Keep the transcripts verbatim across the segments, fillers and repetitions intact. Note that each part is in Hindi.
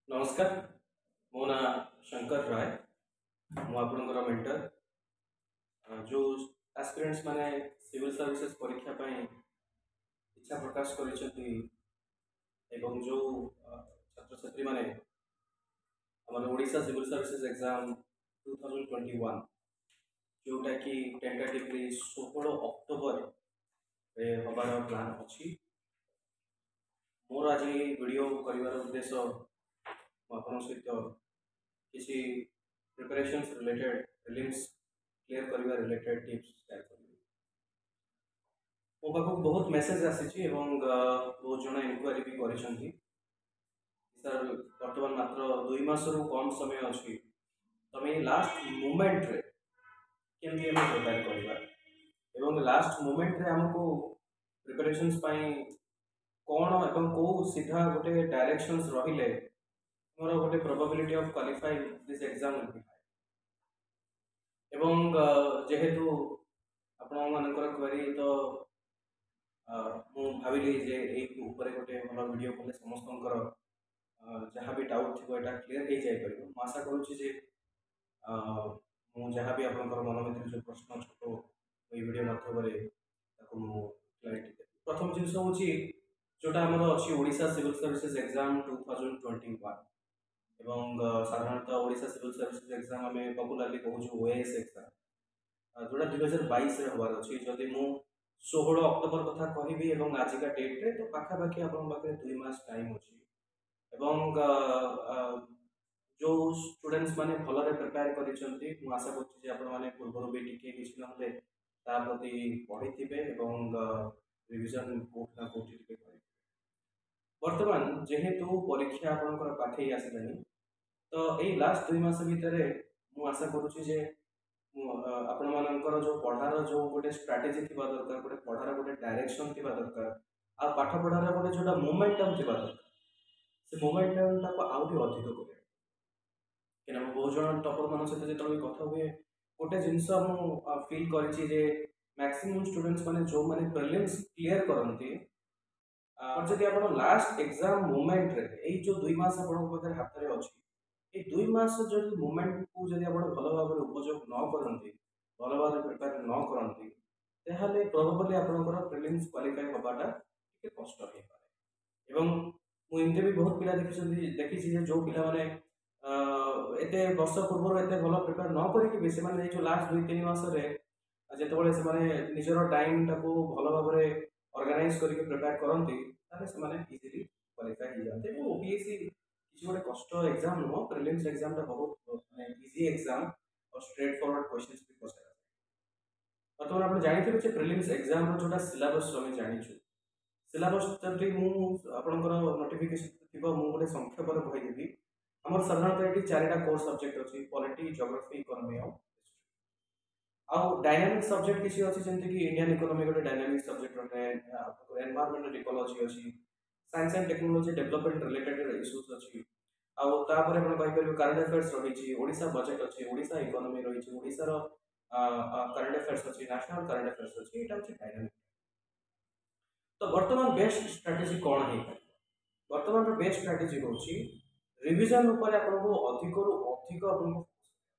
नमस्कार। मो ना शंकर राय। मु आपणकर मेंटर जो एस्पिरेंट्स माने सिविल सर्विसेज परीक्षा ପାଇଁ इच्छा प्रकाश କରିଛନ୍ତି ଏବଂ जो छात्र छात्री माने हमर Odisha civil services exam two thousand twenty one जोटा कि टेंटेटिवली सोलह अक्टोबर रे हबार प्लान अछि। मोर आज वीडियो करिवार उद्देश्य आपन सहित किसी प्रिपरेशंस रिलेटेड प्रीलिम्स क्लियर करवा रिलेटेड टिप्स शेयर करिବି। मो पाखु बहुत मेसेज आसीछि एवं बहुत जन इनक्वारी भी करिसंती सर वर्तमान मात्र दुई मास रु कम समय अछि तमे लास्ट मोमेंट रे केमती हम प्रिपेयर करबा एवं लास्ट मोमेंट रे हमको प्रिपरेशंस पई कोन एवं को सीधा गोटे डायरेक्शंस रहिले मोर गोटे probability of qualifying this exam will be high. एवं जेहेतु आपण मानकर क्वेरी तो मु भाविली जे एई ऊपर गोटे भल वीडियो कले समस्तंकर जहाँ भी डाउट थी एटा क्लियर हो जाय परिबो। मु आशा करूछि जे मु जहाँ भी आपनकर मन में जो प्रश्न छोटो एई वीडियो माध्यम रे ताको मु क्लैरिटी दे। प्रथम जिंस होछि जोटा हमर अछि Odisha civil services exam two thousand twenty one एवं साधारणतः ओडिशा सिविल सर्विसेज एग्जाम हमें पॉपुलरली कहूँ ओएएस एग्जाम जोड़ा दुई हजार बाईस हबार अच्छी जदि मु सोलह अक्टोबर कथा कहबी एवं आजिका डेट रे तो पाखापाखि आपन पाखे दुई मास टाइम अच्छी एवं जो स्टूडेंट्स माने भलरे प्रिपेयर करिसंती मु आशा करछि जे आपन माने पूर्व भी टिके किछि नहले ता प्रति पढिथिबे एवं रिवीजन कोठ ना कोठी टिके करि। वर्तमान जेहेतु परीक्षा आपनकर पाखे आसिलानी तो एई लास्ट दुई मास भितरे मु आशा करूछि जे आपण मानकर जो पढ़ार जो गोटे स्ट्राटेजी थिबा दरकार गोटे पढ़ार गोटे डायरेक्शन थिबा दरकार आ पाठ पढ़ार गोटे जोटा मोमेंटम थिबा दरकार से मोमेंटम टाको आउरी अधिक करे केना बहुत जन टॉपर मान सहित जेतले कथा हुए गोटे जिंस मु फील करिछि जे मैक्सिमम स्टूडेंट्स माने जो माने प्रीलिम्स क्लियर करंती और जदि आपण लास्ट एग्जाम मोमेंट रे एई जो दुई मास आपण पाखे हाथ रे अछि ए दुई मास जो मोमेंट को जदि आपण भलो भाबरे उपयोग न करंती भलो भाबरे प्रिपेयर न करंती तेहाले प्रोबेबली आपनकर प्रीलिम्स क्वालिफाई होबाटा टिके कष्ट हे पारे। एवं मु इनते भी बहुत पिला देखि देखि जे जो पिला माने एते वर्ष पूर्व एते भलो प्रिपेयर न करिकि बे से माने जो लास्ट दुई तीन मास रे जेतबळे से माने निजरो टाइम टाको भलो भाबरे ऑर्गेनाइज करके प्रिपेयर करंती ताले से माने इजीली क्वालिफाई हो जाते। वो ओबीएससी किसी गोटे कष्ट एग्जाम नो प्रीलिम्स एग्जाम ता बहुत माने इजी एग्जाम और स्ट्रेट फॉरवर्ड क्वेश्चंस भी पसरा बर्तमान आपण जानिथिबे जे प्रीलिम्स एग्जाम रो जोटा सिलेबस हम जानिछु सिलेबस जदि मु आपनकर नोटिफिकेशन थिबो मु गोटे संक्षेप रे कहि देबी। हमर साधारणतः एटी चारटा कोर सब्जेक्ट अछि पॉलिटी ज्योग्राफी इकोनॉमी और आउ डायनामिक सब्जेक्ट किसी अछि जेंति कि इंडियन इकोनॉमी गोटे डायनामिक सब्जेक्ट रहे आपको एनवायरमेंटल इकोलॉजी अछि science and technology development related issues अछि आउ तापर आपण कहि परियो करंट अफेयर्स रही छि ओडिसा बजेट अछि ओडिसा इकोनॉमी रही छि ओडिसा रो करंट अफेयर्स अछि नेशनल करंट अफेयर्स अछि एटा अछि डायनामिक। तो वर्तमान बेस्ट स्ट्रेटजी कोन हे वर्तमान रो बेस्ट स्ट्रेटजी होछि रिवीजन ऊपर आपण को अधिक रु अधिक आपण को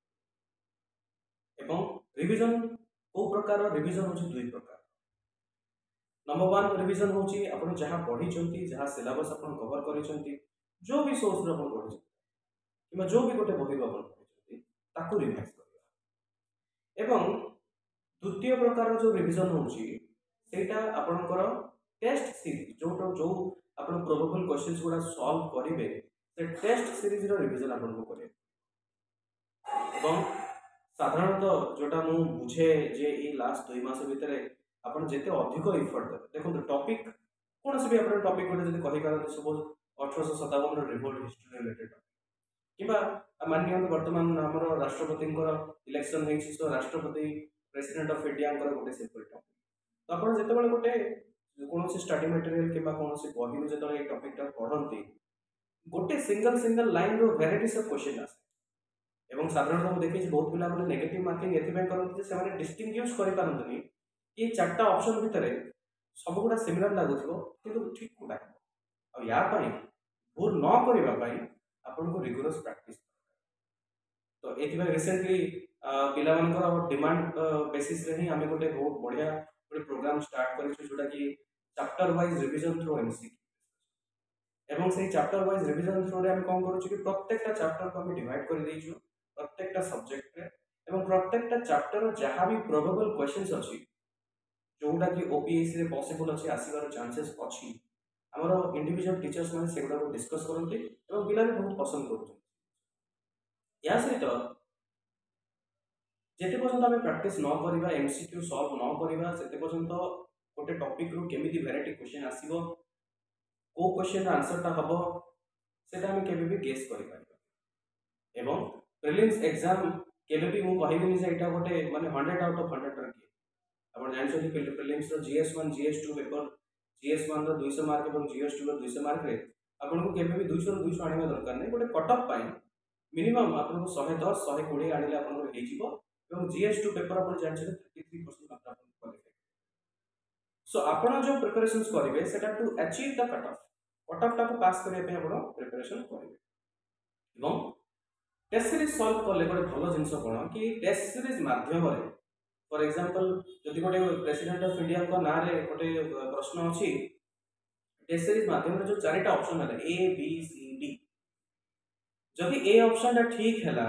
एवं रिवीजन को प्रकार रिवीजन होछि दुई प्रकार। नंबर वन रिवीजन होछि आपण जहां पढी चंती जहां सिलेबस आपण कवर करि चंती जो भी सोर्स रो आपण पढी किमा जो भी गोटे बही आपण पढी चंती ताकू रिवाइज करबा। एवं द्वितीय प्रकार जो रिवीजन होछि सेटा आपणकर टेस्ट सीरीज जो जो आपण प्रोबेबल क्वेश्चंस गुडा सॉल्व करिवे से टेस्ट सीरीज रो रिवीजन आपण को करे। एवं साधारणतः जोटा मु बुझे जे ई लास्ट दुई मास भितरे आपण जेते अधिक एफर्ट देबे देखो टॉपिक कोन से भी आपण टॉपिक गोटे जदी कहि करते सपोज अठारह सौ सत्तावन रो रिवोल्ट हिस्ट्री रिलेटेड किबा माननीय वर्तमान हमर राष्ट्रपति इलेक्शन है सो राष्ट्रपति प्रेसिडेंट ऑफ इंडिया गोटे सिंपल टॉपिक तो आपण जेते बेले गोटे कौन से स्टडी मटेरियल किबा कौन से बही जेते ए टॉपिक टा पढंती गोटे सिंगल सिंगल लाइन रो वेराइटीज ऑफ क्वेश्चन आसे एवं साधारणतः मुझे देखिए बहुत पिला माने नेगेटिव मार्किंग एथिबे करନ୍ତି से माने डिस्टिंग्विश करि पारंतनी कि चारटा ऑप्शन भितरे सब गुडा सिमिलर लागुथिबो किंतु ठीक कोडा आ या पई भूल न करिबा पई आपको रिगोरस प्रैक्टिस। तो ये रिसेंटली पिलाମାନଙ୍କର डिमांड बेसिस रे ही आमे गोटे बहुत बढ़िया गोटे प्रोग्राम स्टार्ट करिछु जोटा कि chapter wise revision through MCQ एवं से चैप्टर वाइज रिवीजन थ्रू रे हम कोन करूछु कि प्रत्येकटा चैप्टर को हम डिवाइड कर देइछु प्रत्येकटा सब्जेक्ट रे एवं प्रत्येकटा चैप्टर जहां भी प्रोबेबल क्वेश्चंस अछि जोटा कि ओपीएससी रे पॉसिबल अछि आसीबार चांसेस अछि हमरो इंडिविजुअल टीचर्स माने सेगुडा को डिस्कस करंती एवं पिला भी बहुत पसंद करू या सहित जिते पर्यंत आम प्राक्ट न करवा एमसीक्यू सल्व न करवा से पर्यंत गोटे टॉपिक रु केमिति वेराइटी क्वेश्चन आसीबो को क्वेश्चन आंसरटा हम सेटा हम केबे भी गेस कर पारिबा एवं प्रीलिम्स एग्जाम केबे भी मु कहबिनी जे एटा गोटे माने हंड्रेड आउट ऑफ हंड्रेड रखी आपण जानछथि प्रीलिम्स रो GS one GS two paper GS one रो दो सौ मार्क एवं जीएस टू रो दो सौ मार्क रे आपण को केबे भी दो सौ रो दो सौ आनिबा दरकार नै गोटे कट ऑफ पाई मिनिमम आपण को एक सौ दस एक सौ बीस आनिले आपण को हेजिबो एवं जीएस टू पेपर आपण जानछथि तैंतीस परसेंट मात्र आपण क्वालिफाई सो आपण जो प्रिपरेशंस करिवे सेटा to achieve the cut off cut off टा को पास करिया पे आपण प्रिपरेशन करिवे एवं टेस्ट सीरीज सॉल्व करले गोटे भलो जिंस कोन कि टेस्ट सीरीज माध्यम रे फॉर एग्जांपल जदि गोटे प्रेसिडेंट ऑफ इंडिया को ना रे गोटे प्रश्न अछि टेस्ट सीरीज माध्यम रे जो चारिटा ऑप्शन है ए बी सी डी जदि ए ऑप्शन टा ठीक हैला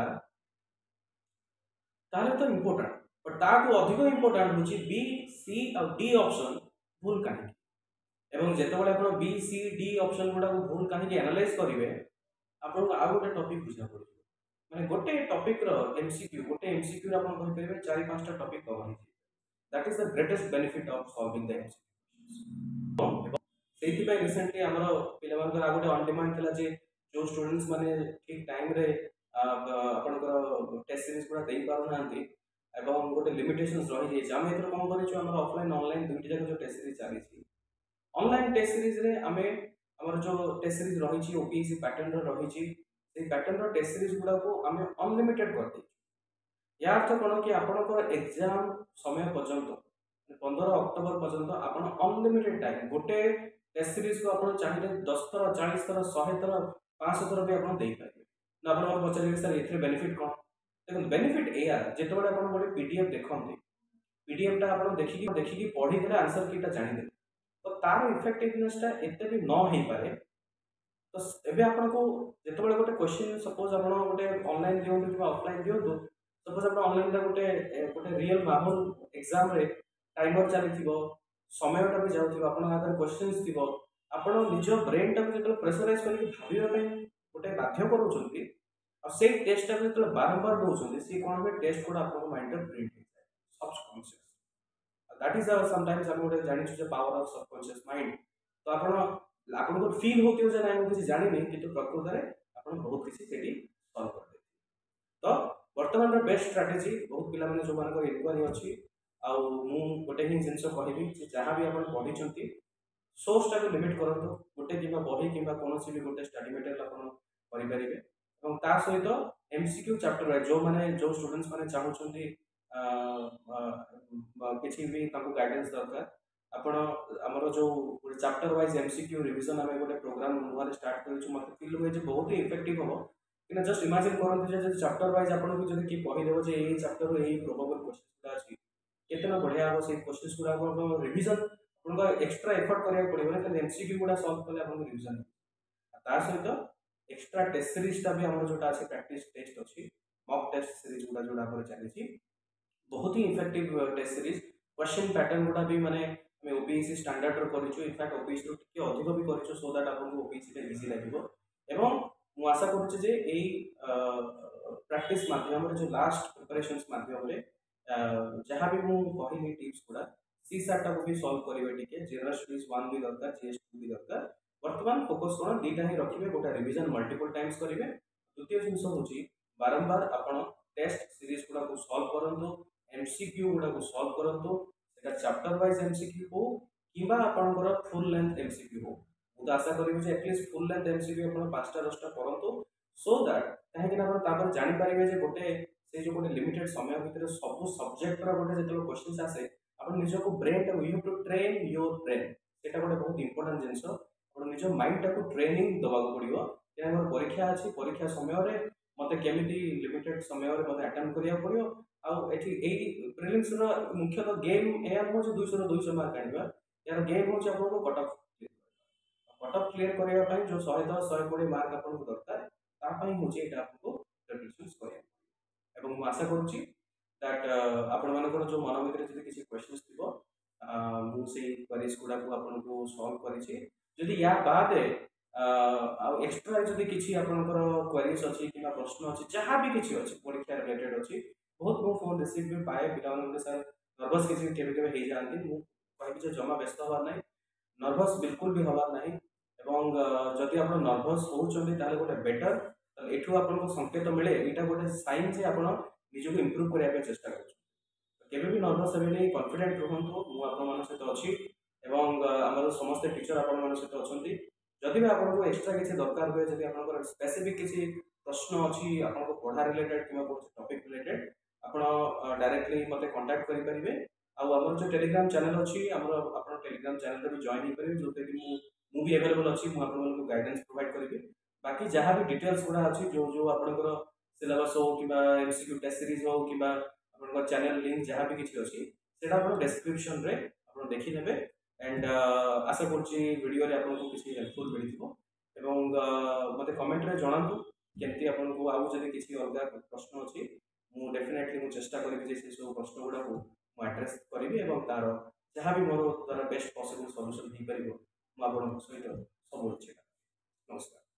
ताले तो इंपोर्टेंट बट ताकू अधिक इंपोर्टेंट होची बी सी और डी ऑप्शन भूल काहे एवं जेतेबेले आपण बी सी डी ऑप्शन गुडा को भूल काहे एनालाइज करिवे आपण को आ गोटे टॉपिक बुझा पड़ो माने गोटे टॉपिक रो एमसीक्यू गोटे एमसीक्यू आपण कहि परिबे चार पांच टा टॉपिक कवर होई that is the greatest benefit of solving the MCQ सेति पे रिसेंटली हमरो पिलामान आ गोटे ऑन डिमांड थिला जे जो स्टूडेंट्स माने ठीक टाइम रे आपनकर टेस्ट सीरीज पूरा देई पारु नांती एवं गोटे लिमिटेशंस रही जाय आमे एथर कोन करिछु हमर ऑफलाइन ऑनलाइन दुइटी जगह जो टेस्ट सीरीज चली छी ऑनलाइन टेस्ट सीरीज रे आमे हमर जो टेस्ट सीरीज रही छी ओपीएससी पैटर्न रो रही छी से पैटर्न रो टेस्ट सीरीज गुडा को आमे अनलिमिटेड कर दै या अर्थ कोन कि आपनकर एग्जाम समय पर्यंत पंद्रह अक्टोबर पर्यंत आपन अनलिमिटेड टाइम गोटे टेस्ट सीरीज को आपन चाहिए दस थर चालीस थर सौ थर पाँच सौ थर भी आपन देई पारिबे ना आपन पचारे सर एथरे बेनिफिट कोन देखो बेनिफिट एया जेते बडे आपन गोटे पीडीएफ देखंते पीडीएफ टा आपन देखि कि देखि कि पढी देले आंसर कीटा जानि दे तो तार इफेक्टिवनेस टा एते भी न हेई पारे तो एबे आपन को जेते बडे गोटे क्वेश्चन सपोज आपन गोटे ऑनलाइन दियो कि ऑफलाइन दियो तो सपोज आपन ऑनलाइन दा गोटे गोटे रियल माहौल एग्जाम रे टाइमर चली थिबो समय टा भी जाउथिबो आपन आगर क्वेश्चंस थिबो आपन निजो ब्रेन टा जेते प्रेशराइज करके भाबिबा पे गोटे बाध्य करूछंती और से टेस्ट टा जेते बारंबार दोछंती से कोन बे टेस्ट कोड आपन माइंड रे प्रिंट हो जाय सबकॉन्शियस दैट इज समटाइम्स हम गोटे जानि छु पावर ऑफ सबकॉन्शियस माइंड तो आपन आपन को फील होतियो जे ना किछि जानि नै किंतु प्रकृत रे आपन बहुत किछि सेठी सॉल्व कर दे तो वर्तमान रो बेस्ट स्ट्रेटजी बहुत पिला माने जो मान को इनक्वारी अछि आ मु गोटे ही जिंस कहबी जे जहां भी आपन पढी छंती सोर्स टा को लिमिट करंतो गोटे किबा बही किबा कोनोसी भी गोटे स्टडी मटेरियल आपन करि परिबे एवं ता सहित एमसीक्यू चैप्टर रे जो माने जो स्टूडेंट्स माने चाहू छंती किछि भी ताको गाइडेंस दरकार आपण हमर जो चैप्टर वाइज एमसीक्यू रिवीजन हमें गोटे प्रोग्राम नुआरे स्टार्ट करिछु मते फील होय जे बहुत ही इफेक्टिव हो कि जस्ट इमेजिन करंतु जे चैप्टर वाइज आपण को जदी की कहि देबो जे एई चैप्टर रो एई प्रोबेबल क्वेश्चन अछि केतना बढ़िया हो से क्वेश्चंस गुडा को रिवीजन उनको एक्स्ट्रा एफर्ट करिया पड़िबो ना एमसीक्यू गुडा सॉल्व करले आपण रिवीजन ता सहित एक्स्ट्रा टेस्ट सीरीज टा भी हमर जोटा अछि प्रैक्टिस टेस्ट अछि मॉक टेस्ट सीरीज गुडा जोडा पर चली छी बहुत ही effective test series question pattern गुडा भी माने हमें ओपीएससी स्टैंडर्ड रो करिछु इनफैक्ट ओपीएससी रो टिके अधिक भी करिछु सो दैट आपन को ओपीएससी टे इजी लागिबो एवं मु आशा करूछु जे एई प्रैक्टिस माध्यम रे जो लास्ट प्रिपरेशंस माध्यम रे जहां भी मु कहिली टिप्स गुडा सी सात टा को भी सॉल्व करिवे टिके जनरल स्टडीज वन भी दरकार जीएस टू भी दरकार वर्तमान फोकस कोन दीटा ही रखिबे गोटा रिवीजन मल्टीपल टाइम्स करिवे द्वितीय जिंस होची बारंबार आपण टेस्ट सीरीज गुडा को सॉल्व करंतो एमसीक्यू गुडा को सॉल्व करंतो सेटा चैप्टर वाइज एमसीक्यू हो किबा आपनकर फुल लेंथ एमसीक्यू हो मु आशा करिबे जे एटलीस्ट फुल लेंथ एमसीक्यू आपण पाँच टा दस टा करंतो सो दैट काहे कि आपण तापर जानि पारिबे जे गोटे से जो गोटे लिमिटेड समय भितर सब सब्जेक्ट रा गोटे जेतलो क्वेश्चंस आसे आपण निज को ब्रेन टा you to train your brain सेटा गोटे बहुत इंपोर्टेंट जिंस आपण निज माइंड टा को ट्रेनिंग दबा को पड़िबो कि मोर परीक्षा अच्छी परीक्षा समय मते केमिति लिमिटेड समय मते अटेम्प्ट करिया पड़ियो आउ एठी एई प्रिलिम्स रो मुख्यतः गेम एया हो जे दुईशह रो दुईशह मार्क आनिबा यार गेम हो जे आपको cut off cut off clear करिया पई जो एक सौ दस एक सौ बीस मार्क आपको दरकार ता पई हो जे एटा आपको प्रिपरेशंस करिया एवं मु आशा करूची दैट आपण मानकर जो मन भितर जदि किसी क्वेश्चंस थिबो मु से क्वेरीज गुडा को आपन को सॉल्व करिछि जदि या बाद आ एक्स्ट्रा जदि किछि आपनकर क्वेरीज अछि किबा प्रश्न अछि जहां भी किछि अछि परीक्षा रिलेटेड अछि बहुत मो फोन रिसीव भी पाए पिला मन सर नर्वस किछि केबे केबे हे जानती मु कहबि जे जमा व्यस्त हवा नै नर्वस बिल्कुल भी हवा नहीं एवं जदि आप नर्वस होउछन्ती ताले गोटे बेटर ताले एठू आपनको संकेत मिले एटा गोटे साइन जे आपण निजको इंप्रूव करिया पे चेष्टा करू केबे भी नर्वस हेबे नै कॉन्फिडेंट रहंतु मु आपन मान सहित अछि एवं हमर समस्त टीचर आपन मान सहित अछंती जदि भी आपनको एक्स्ट्रा किछि दरकार होय जदि आपनकर स्पेसिफिक किछि प्रश्न अछि आपनको पढ़ा रिलेटेड किबा कोन टॉपिक रिलेटेड आपण डायरेक्टली मते कांटेक्ट करि परिबे आउ हमर जो टेलीग्राम चैनल अछि हमर आपण टेलीग्राम चैनल रे भी जॉइन ही परिबे जोते कि मु मु भी अवेलेबल अछि मु आपन को गाइडेंस प्रोवाइड करिबे बाकी जहां भी डिटेल्स गुडा अछि जो जो आपनकर सिलेबस हो किबा एमसीक्यू टेस्ट सीरीज हो किबा आपनकर चैनल लिंक जहां भी किछि अछि सेटा आपण डिस्क्रिप्शन रे आपण देखि नेबे एंड आशा करछि वीडियो रे आपन को किछि हेल्पफुल मिलिथिबो एवं मते कमेंट रे जणांतु केमति आपन को आउ जदि किछि अलगा प्रश्न अछि मु डेफिनेटली मु चेष्टा करिबि जे से सब प्रश्न गुडा को मु एड्रेस करिबि एवं तार जहां भी मोर द्वारा बेस्ट पॉसिबल सॉल्यूशन दी परिबो मु आपन सहित सब अछि नमस्कार।